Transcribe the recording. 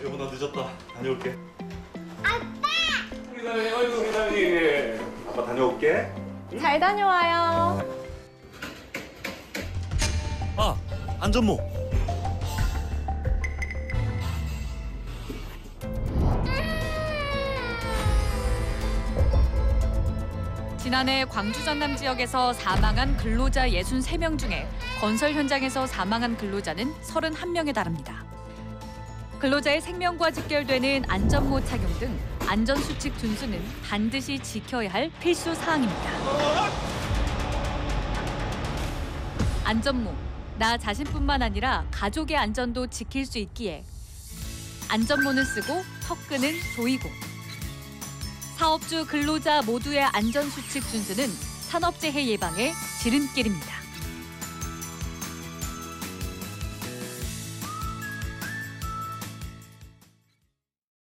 여보 나 늦었다. 다녀올게. 우리 다니, 아이고 우리 다니. 아빠 다녀올게. 잘 다녀와요. 아, 안전모. 지난해 광주 전남 지역에서 사망한 근로자 63명 중에 건설 현장에서 사망한 근로자는 31명에 달합니다. 근로자의 생명과 직결되는 안전모 착용 등 안전수칙 준수는 반드시 지켜야 할 필수 사항입니다. 안전모, 나 자신뿐만 아니라 가족의 안전도 지킬 수 있기에 안전모는 쓰고 턱끈은 조이고 사업주 근로자 모두의 안전수칙 준수는 산업재해 예방의 지름길입니다.